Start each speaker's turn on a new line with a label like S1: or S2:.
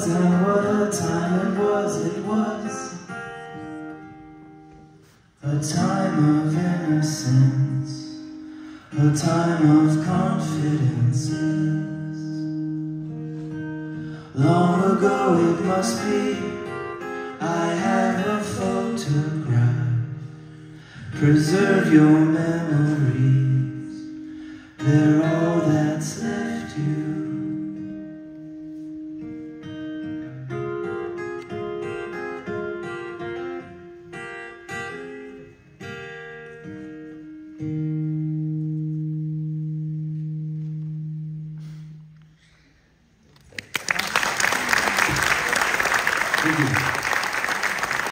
S1: was, and what a time it was. It was a time of innocence, a time of confidences. Long ago it must be, I have a photograph. Preserve your memories, they're all that's left you. Thank you.